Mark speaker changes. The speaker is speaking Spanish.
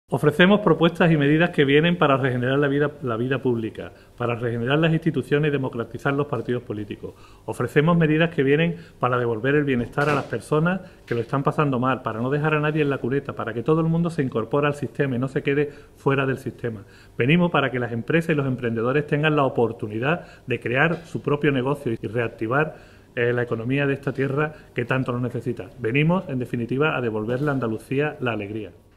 Speaker 1: Ofrecemos propuestas y medidas que vienen para regenerar la vida pública, para regenerar las instituciones y democratizar los partidos políticos. Ofrecemos medidas que vienen para devolver el bienestar a las personas que lo están pasando mal, para no dejar a nadie en la cuneta, para que todo el mundo se incorpore al sistema y no se quede fuera del sistema. Venimos para que las empresas y los emprendedores tengan la oportunidad de crear su propio negocio y reactivar la economía de esta tierra que tanto nos necesita. Venimos, en definitiva, a devolverle a Andalucía la alegría.